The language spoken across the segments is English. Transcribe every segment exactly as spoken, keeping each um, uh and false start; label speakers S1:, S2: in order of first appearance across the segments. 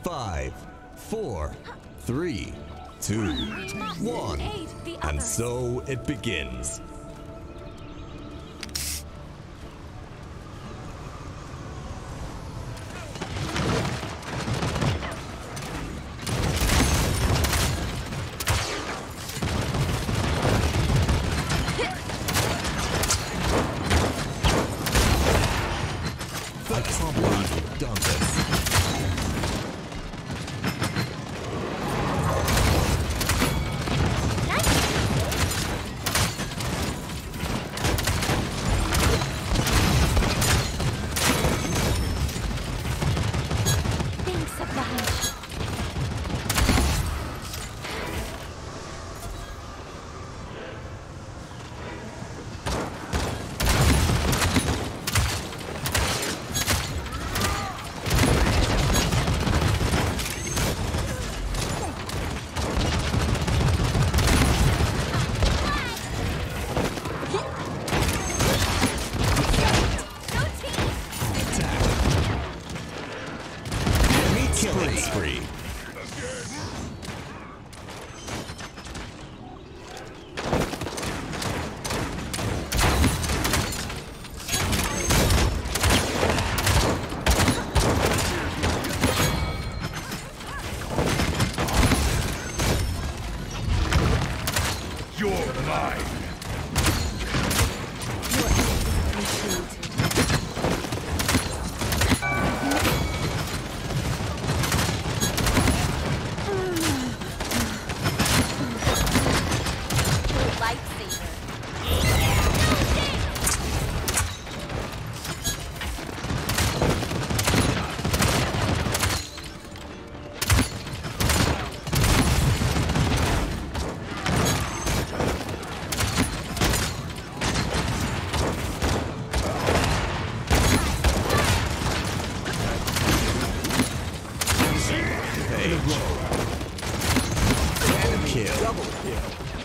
S1: Five, four, three, two, one. And so it begins. I can't believe you've done this. Killing spree.
S2: You're mine. Kill. Double kill.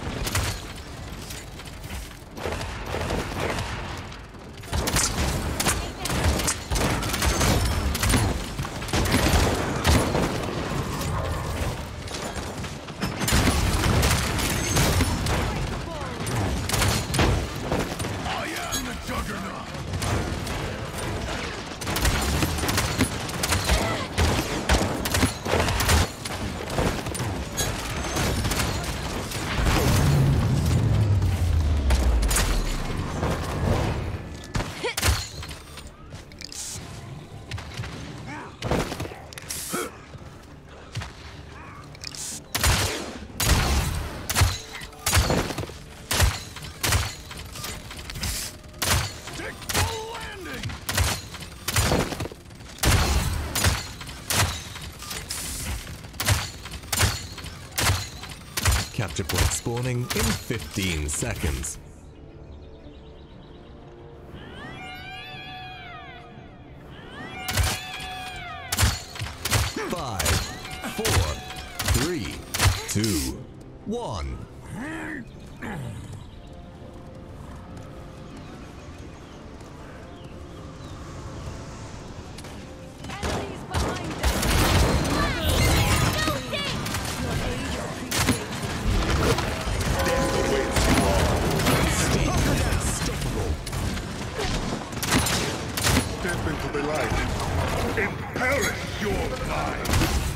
S2: I am the Juggernaut.
S1: Capture point spawning in fifteen seconds. Five, four, three, two, one.
S2: Step into the light and perish your mind.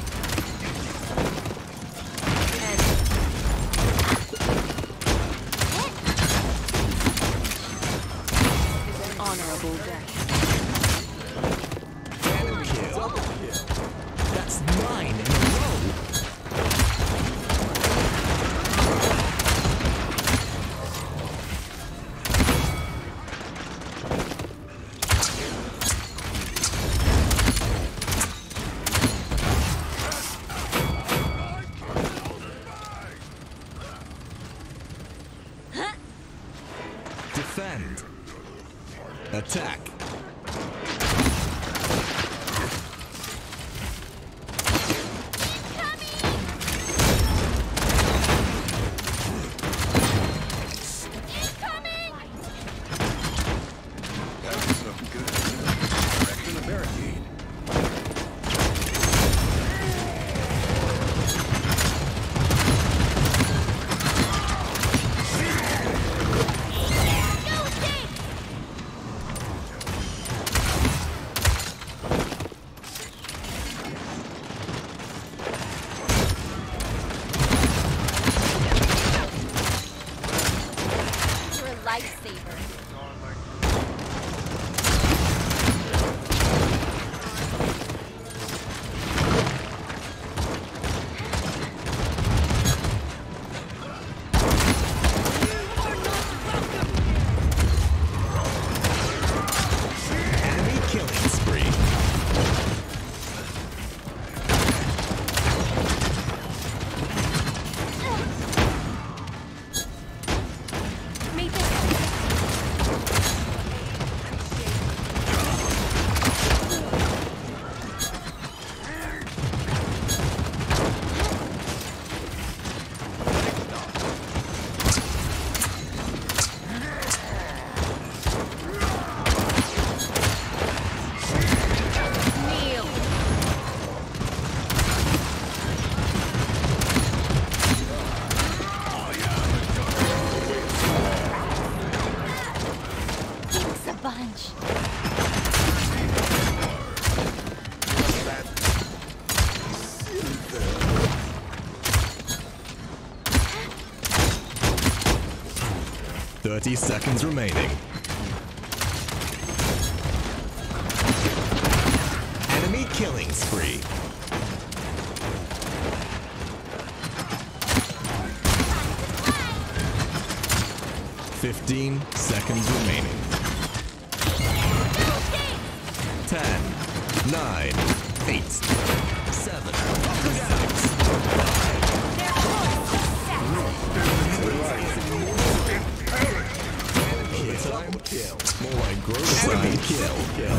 S3: Honorable death.
S1: Kill. Double kill. That's nine in a row. Defend. Attack. thirty seconds remaining. Enemy killing spree. Fifteen seconds remaining. Ten, nine, eight, seven, six, five. Kill. More like gross enemy kill.